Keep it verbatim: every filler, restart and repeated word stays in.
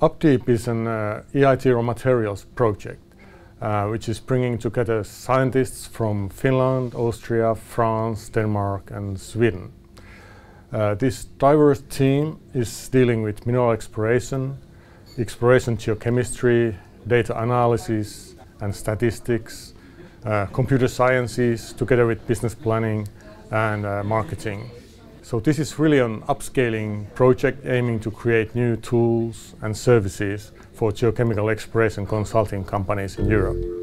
UpDeep is an uh, E I T raw materials project, uh, which is bringing together scientists from Finland, Austria, France, Denmark and Sweden. Uh, this diverse team is dealing with mineral exploration, exploration geochemistry, data analysis and statistics, uh, computer sciences together with business planning and uh, marketing. So this is really an upscaling project aiming to create new tools and services for geochemical exploration consulting companies in Europe.